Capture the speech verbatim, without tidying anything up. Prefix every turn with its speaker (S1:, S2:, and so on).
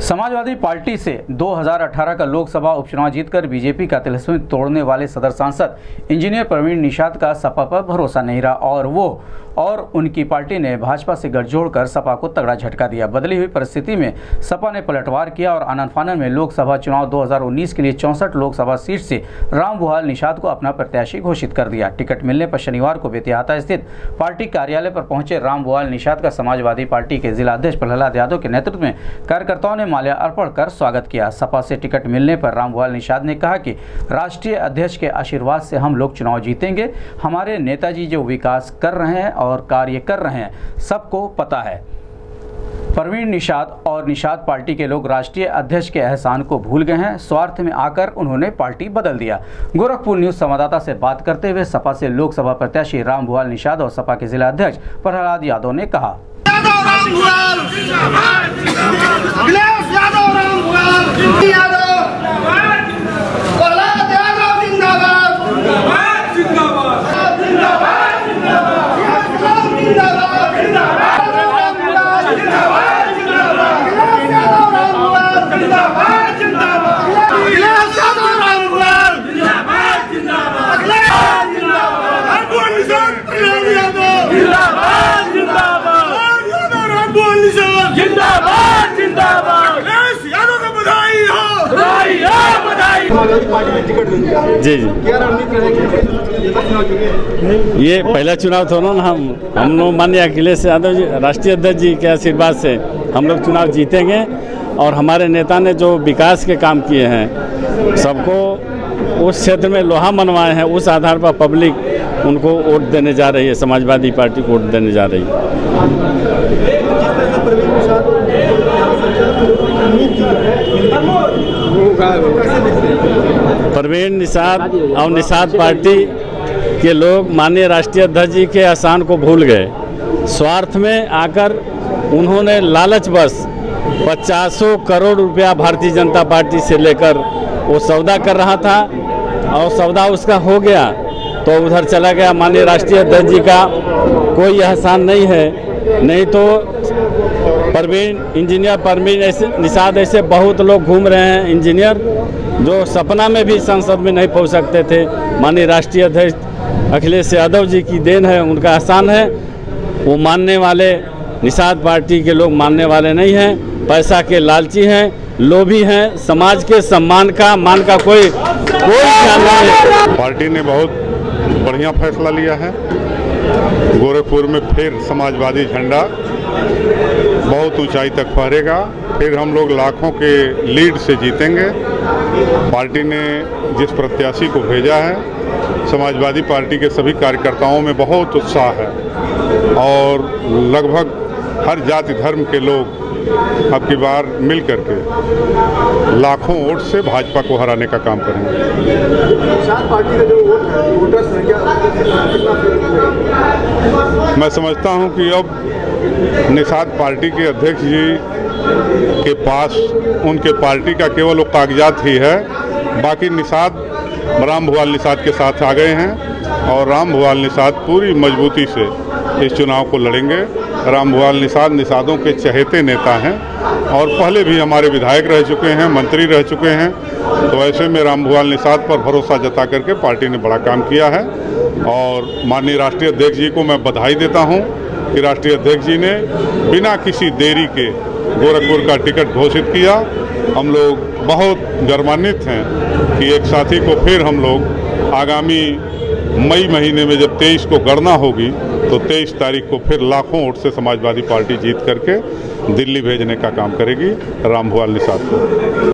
S1: Samajwadi party से दो हज़ार अठारह का लोकसभा उपचुनाव जीतकर बीजेपी का तिलिस्म तोड़ने वाले सदर सांसद इंजीनियर प्रवीण निषाद का सपा पर भरोसा नहीं रहा और वो और उनकी पार्टी ने भाजपा से गठजोड़ कर सपा को तगड़ा झटका दिया। बदली हुई परिस्थिति में सपा ने पलटवार किया और आनन फानन में लोकसभा चुनाव दो हज़ार उन्नीस के लिए चौंसठ लोकसभा सीट से रामभुआल निषाद को अपना प्रत्याशी घोषित कर दिया। टिकट मिलने पर शनिवार को बेतिहाता स्थित पार्टी कार्यालय पर पहुंचे रामभुआल निषाद का समाजवादी पार्टी के जिलाध्यक्ष प्रहलाद यादव के नेतृत्व में कार्यकर्ताओं ने माल्यार्पण कर स्वागत किया। सपा से टिकट मिलने पर रामभुआल निषाद ने कहा कि राष्ट्रीय अध्यक्ष के आशीर्वाद से हम लोग चुनाव जीतेंगे। हमारे नेताजी जो विकास कर रहे हैं और कार्य कर रहे हैं सबको पता है। प्रवीण निषाद और निषाद पार्टी के लोग राष्ट्रीय अध्यक्ष के एहसान को भूल गए हैं। स्वार्थ में आकर उन्होंने पार्टी बदल दिया। गोरखपुर न्यूज संवाददाता से बात करते हुए सपा से लोकसभा प्रत्याशी रामभुआल निषाद और सपा के जिला अध्यक्ष प्रहलाद यादव ने कहा,
S2: जी जी ये पहला चुनाव था ना। हम हम लोग माननीय अखिलेश यादव जी राष्ट्रीय अध्यक्ष जी के आशीर्वाद से हम लोग चुनाव जीतेंगे और हमारे नेता ने जो विकास के काम किए हैं सबको उस क्षेत्र में लोहा मनवाए हैं, उस आधार पर पब्लिक उनको वोट देने जा रही है, समाजवादी पार्टी को वोट देने जा रही है। प्रवीण निषाद और निषाद पार्टी के लोग माननीय राष्ट्रीय अध्यक्ष जी के एहसान को भूल गए। स्वार्थ में आकर उन्होंने लालच बस पचासों करोड़ रुपया भारतीय जनता पार्टी से लेकर वो सौदा कर रहा था और सौदा उसका हो गया तो उधर चला गया। माननीय राष्ट्रीय अध्यक्ष जी का कोई एहसान नहीं है, नहीं तो प्रवीण इंजीनियर प्रवीण ऐसे निषाद ऐसे बहुत लोग घूम रहे हैं इंजीनियर जो सपना में भी संसद में नहीं पहुंच सकते थे। माननीय राष्ट्रीय अध्यक्ष अखिलेश यादव जी की देन है, उनका एहसान है। वो मानने वाले निषाद पार्टी के लोग मानने वाले नहीं हैं, पैसा के लालची हैं, लोभी हैं, समाज के सम्मान का मान का कोई कोई ख्याल नहीं है।
S3: पार्टी ने बहुत बढ़िया फैसला लिया है। गोरखपुर में फिर समाजवादी झंडा बहुत ऊंचाई तक फहरेगा। फिर हम लोग लाखों के लीड से जीतेंगे। पार्टी ने जिस प्रत्याशी को भेजा है, समाजवादी पार्टी के सभी कार्यकर्ताओं में बहुत उत्साह है और लगभग हर जाति धर्म के लोग अब की बार मिल करके लाखों वोट से भाजपा को हराने का काम करेंगे।
S4: पार्टी का जो वोट है, वोटर्स हैं, क्या
S3: मैं समझता हूं कि अब निषाद पार्टी के अध्यक्ष जी के पास उनके पार्टी का केवल वो कागजात ही है। बाकी निषाद रामभुआल निषाद के साथ आ गए हैं और रामभुआल निषाद पूरी मजबूती से इस चुनाव को लड़ेंगे। रामभुआल निषाद निषादों के चहेते नेता हैं और पहले भी हमारे विधायक रह चुके हैं, मंत्री रह चुके हैं। तो ऐसे में रामभुआल निषाद पर भरोसा जता करके पार्टी ने बड़ा काम किया है और माननीय राष्ट्रीय अध्यक्ष जी को मैं बधाई देता हूं कि राष्ट्रीय अध्यक्ष जी ने बिना किसी देरी के गोरखपुर का टिकट घोषित किया। हम लोग बहुत गर्वान्वित हैं कि एक साथी को फिर हम लोग आगामी मई महीने में जब तेईस को गणना होगी तो तेईस तारीख को फिर लाखों वोट से समाजवादी पार्टी जीत करके दिल्ली भेजने का काम करेगी रामभुआल निषाद को।